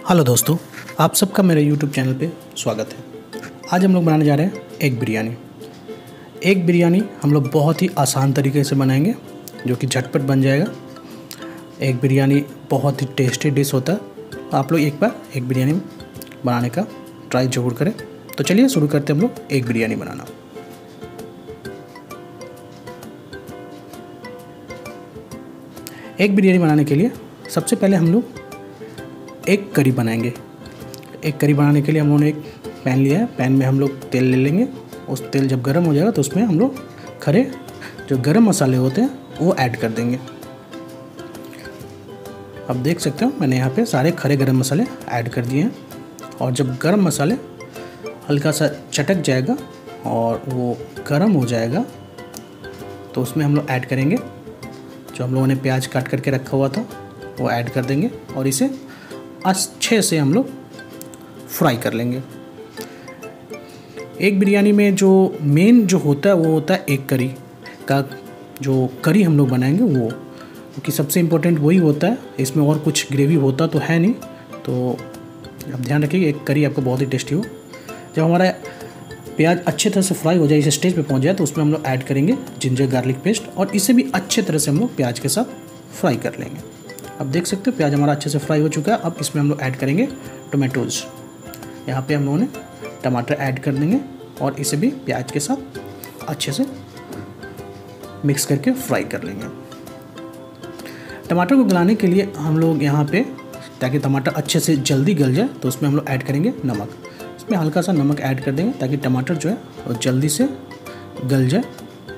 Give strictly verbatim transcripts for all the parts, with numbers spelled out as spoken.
Hello दोस्तों, आप सबका मेरे यूट्यूब चैनल पे स्वागत है। आज हम लोग बनाने जा रहे हैं एग बिरयानी। एग बिरयानी हम लोग बहुत ही आसान तरीके से बनाएंगे जो कि झटपट बन जाएगा। एग बिरयानी बहुत ही टेस्टी डिश होता है। आप लोग एक बार एग बिरयानी बनाने का ट्राई ज़रूर करें। तो चलिए शुरू करते हैं हम लोग एग बिरयानी बनाना। एग बिरयानी बनाने के लिए सबसे पहले हम लोग एक करी बनाएंगे। एक करी बनाने के लिए हम लोगों ने एक पैन लिया है। पैन में हम लोग तेल ले लेंगे। उस तेल जब गर्म हो जाएगा तो उसमें हम लोग खड़े जो गरम मसाले होते हैं वो ऐड कर देंगे। अब देख सकते हो मैंने यहाँ पे सारे खड़े गरम मसाले ऐड कर दिए हैं। और जब गरम मसाले हल्का सा चटक जाएगा और वो गरम हो जाएगा तो उसमें हम लोग ऐड करेंगे जो हम लोगों ने प्याज काट करके रखा हुआ था वो ऐड कर देंगे और इसे अच्छे से हम लोग फ्राई कर लेंगे। एग बिरयानी में जो मेन जो होता है वो होता है एग करी का जो करी हम लोग बनाएंगे वो, क्योंकि सबसे इम्पोर्टेंट वही होता है। इसमें और कुछ ग्रेवी होता तो है नहीं। तो आप ध्यान रखिए एग करी आपको बहुत ही टेस्टी हो। जब हमारा प्याज अच्छे तरह से फ्राई हो जाए, इस स्टेज पे पहुंच जाए तो उसमें हम लोग ऐड करेंगे जिंजर गार्लिक पेस्ट और इसे भी अच्छे तरह से हम लोग प्याज के साथ फ्राई कर लेंगे। अब देख सकते हो प्याज हमारा अच्छे से फ्राई हो चुका है। अब इसमें हम लोग ऐड करेंगे टोमेटोज़। यहाँ पे हम लोगों ने टमाटर ऐड कर देंगे और इसे भी प्याज के साथ अच्छे से मिक्स करके फ्राई कर लेंगे। टमाटर को गलाने के लिए हम लोग यहाँ पे, ताकि टमाटर अच्छे से जल्दी गल जाए, तो उसमें हम लोग ऐड करेंगे नमक। इसमें हल्का सा नमक ऐड कर देंगे ताकि टमाटर जो है वो जल्दी से गल जाए।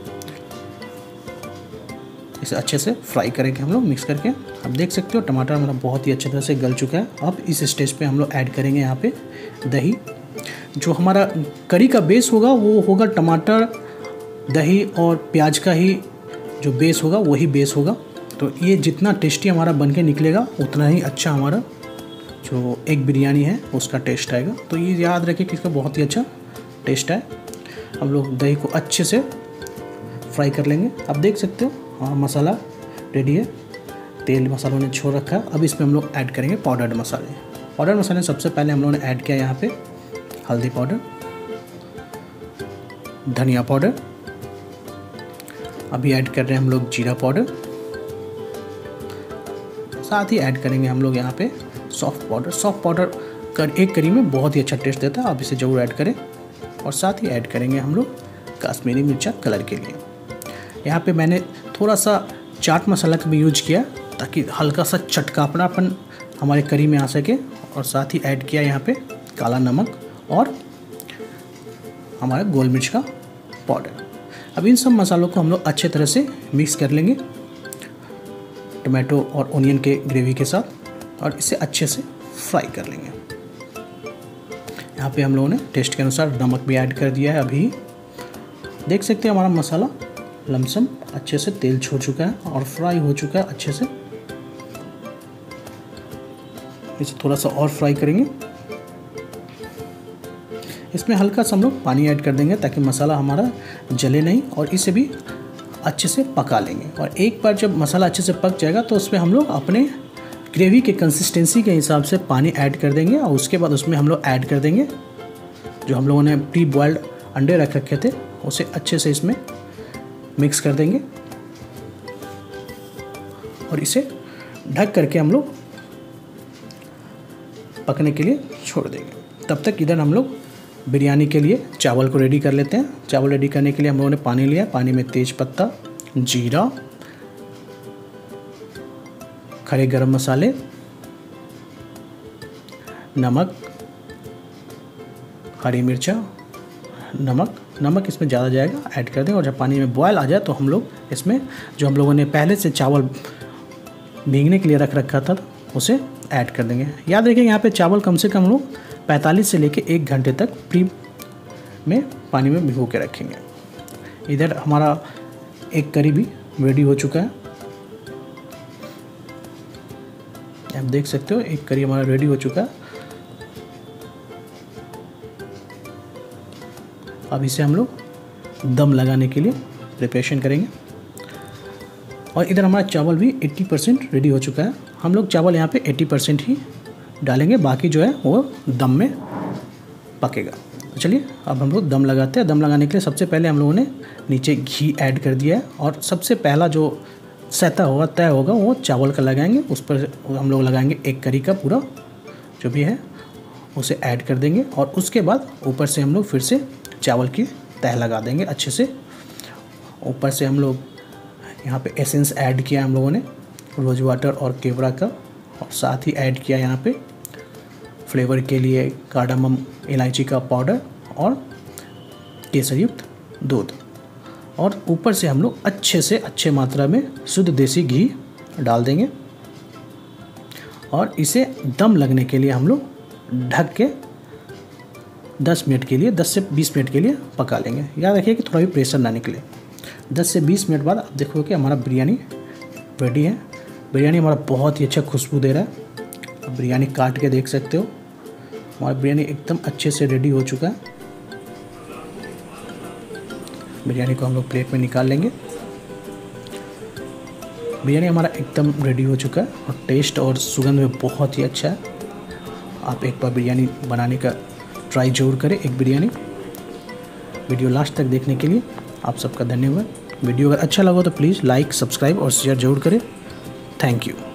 इसे अच्छे से फ्राई करेंगे हम लोग मिक्स करके। अब देख सकते हो टमाटर हमारा बहुत ही अच्छे तरह से गल चुका है। अब इस स्टेज पे हम लोग ऐड करेंगे यहाँ पे दही। जो हमारा करी का बेस होगा वो होगा टमाटर, दही और प्याज का ही जो बेस होगा वही बेस होगा। तो ये जितना टेस्टी हमारा बन के निकलेगा उतना ही अच्छा हमारा जो एग बिरयानी है उसका टेस्ट आएगा। तो ये याद रखिए कि इसका बहुत ही अच्छा टेस्ट है। हम लोग दही को अच्छे से फ्राई कर लेंगे। अब देख सकते हो हाँ मसाला रेडी है। तेल मसालों ने छोड़ रखा है। अब इसमें हम लोग ऐड करेंगे पाउडर्ड मसाले। पाउडर्ड मसाले सबसे पहले हम लोगों ने ऐड किया यहाँ पे हल्दी पाउडर, धनिया पाउडर, अभी ऐड कर रहे हैं हम लोग जीरा पाउडर, साथ ही ऐड करेंगे हम लोग यहाँ पे सॉफ्ट पाउडर। सॉफ्ट पाउडर कर एक करी में बहुत ही अच्छा टेस्ट देता है, आप इसे ज़रूर ऐड करें। और साथ ही ऐड करेंगे हम लोग कश्मीरी मिर्चा कलर के लिए। यहाँ पे मैंने थोड़ा सा चाट मसाला का भी यूज किया ताकि हल्का सा चटकापनापन हमारे करी में आ सके। और साथ ही ऐड किया यहाँ पे काला नमक और हमारा गोल मिर्च का पाउडर। अब इन सब मसालों को हम लोग अच्छे तरह से मिक्स कर लेंगे टमाटो और ओनियन के ग्रेवी के साथ और इसे अच्छे से फ्राई कर लेंगे। यहाँ पे हम लोगों ने टेस्ट के अनुसार नमक भी ऐड कर दिया है। अभी देख सकते हैं हमारा मसाला लमसम अच्छे से तेल छोड़ चुका है और फ्राई हो चुका है अच्छे से। इसे थोड़ा सा और फ्राई करेंगे। इसमें हल्का सा हम लोग पानी ऐड कर देंगे ताकि मसाला हमारा जले नहीं और इसे भी अच्छे से पका लेंगे। और एक बार जब मसाला अच्छे से पक जाएगा तो उसमें हम लोग अपने ग्रेवी के कंसिस्टेंसी के हिसाब से पानी ऐड कर देंगे और उसके बाद उसमें हम लोग ऐड कर देंगे जो हम लोगों ने प्री बॉइल्ड अंडे रख रखे थे, उसे अच्छे से इसमें मिक्स कर देंगे और इसे ढक करके हम लोग पकने के लिए छोड़ देंगे। तब तक इधर हम लोग बिरयानी के लिए चावल को रेडी कर लेते हैं। चावल रेडी करने के लिए हम लोगों ने पानी लिया। पानी में तेज पत्ता, जीरा, खड़े गरम मसाले, नमक, हरी मिर्चा, नमक नमक इसमें ज़्यादा जाएगा, ऐड कर दें। और जब पानी में बॉयल आ जाए तो हम लोग इसमें जो हम लोगों ने पहले से चावल भीगने के लिए रख रखा था उसे ऐड कर देंगे। याद रखिए यहाँ पे चावल कम से कम हम लोग पैंतालीस से लेके एक घंटे तक प्री में पानी में भिगो के रखेंगे। इधर हमारा एक करी भी रेडी हो चुका है। आप देख सकते हो एक करी हमारा रेडी हो चुका है। अब इसे हम लोग दम लगाने के लिए प्रिपरेशन करेंगे। और इधर हमारा चावल भी अस्सी परसेंट रेडी हो चुका है। हम लोग चावल यहाँ पे अस्सी परसेंट ही डालेंगे, बाकी जो है वो दम में पकेगा। चलिए अब हम लोग दम लगाते हैं। दम लगाने के लिए सबसे पहले हम लोगों ने नीचे घी ऐड कर दिया है और सबसे पहला जो सतह होगा तय होगा वो चावल का लगाएंगे। उस पर हम लोग लगाएंगे एक करी का पूरा जो भी है उसे ऐड कर देंगे और उसके बाद ऊपर से हम लोग फिर से चावल की तह लगा देंगे अच्छे से। ऊपर से हम लोग यहाँ पे एसेंस ऐड किया हम लोगों ने रोज़ वाटर और केवड़ा का, और साथ ही ऐड किया यहाँ पे फ्लेवर के लिए कार्डामम इलायची का पाउडर और केसर युक्त दूध। और ऊपर से हम लोग अच्छे से अच्छे मात्रा में शुद्ध देसी घी डाल देंगे और इसे दम लगने के लिए हम लोग ढक के दस मिनट के लिए दस से बीस मिनट के लिए पका लेंगे। याद रखिए कि थोड़ा भी प्रेशर ना निकले। दस से बीस मिनट बाद आप देखोगे कि हमारा बिरयानी रेडी है। बिरयानी हमारा बहुत ही अच्छा खुशबू दे रहा है। आप बिरयानी काट के देख सकते हो, हमारा बिरयानी एकदम अच्छे से रेडी हो चुका है। बिरयानी को हम लोग प्लेट में निकाल लेंगे। बिरयानी हमारा एकदम रेडी हो चुका है और टेस्ट और सुगंध में बहुत ही अच्छा है। आप एक बार बिरयानी बनाने का ट्राई जरूर करें, एक बिरयानी। वीडियो लास्ट तक देखने के लिए आप सबका धन्यवाद। वीडियो अगर अच्छा लगा तो प्लीज़ लाइक, सब्सक्राइब और शेयर जरूर करें। Thank you.